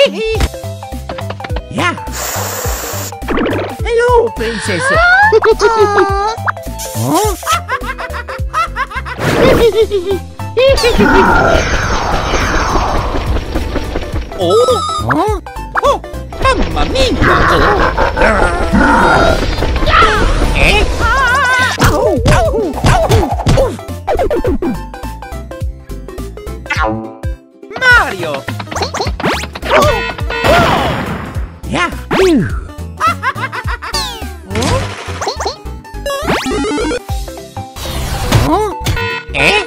Yeah. Hello, princess. Huh? Oh, huh? Oh, mamma mia! Eh? Au, au, au. Mario! Yeah. Huh? Eh?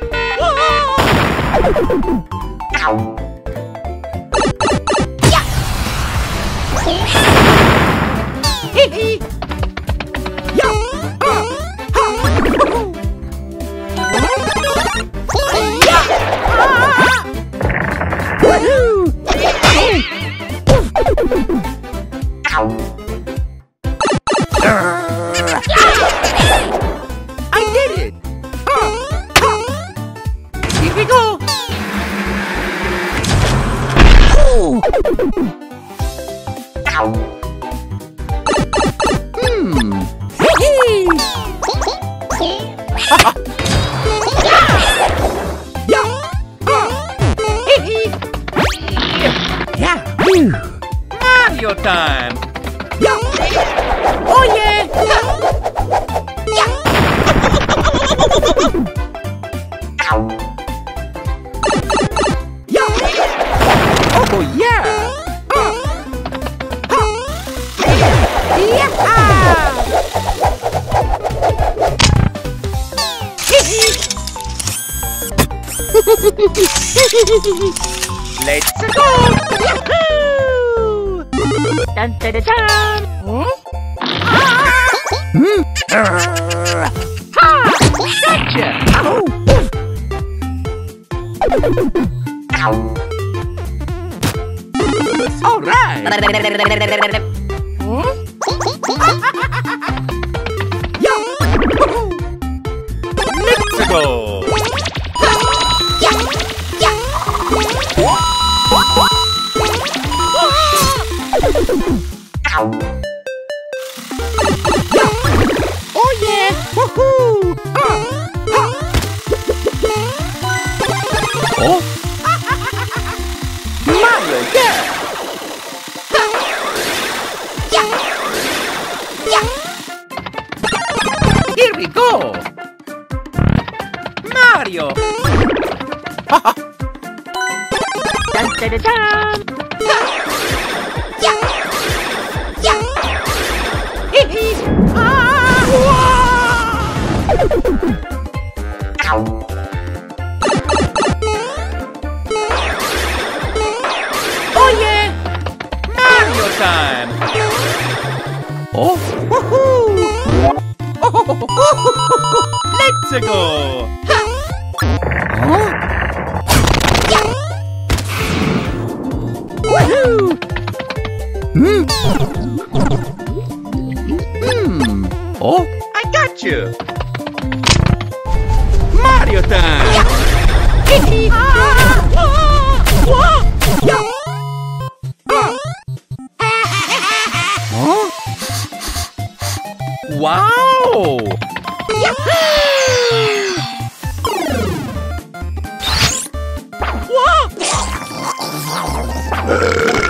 I did it! Here we go! Mario time! Oh yeah! Oh yeah! Let's go! Yahoo! Dun dun dun dun! Ha! Gotcha! All right! Let's go! Oh yeah! Woohoo! Oh! Mario, yeah! Here we go! Mario! Dun dun dun dun! Oh yeah! Mario time! Oh! Woohoo! Let's go! Huh? Woohoo! Oh! I got you! Mario time! Huh? Wow! Whoa!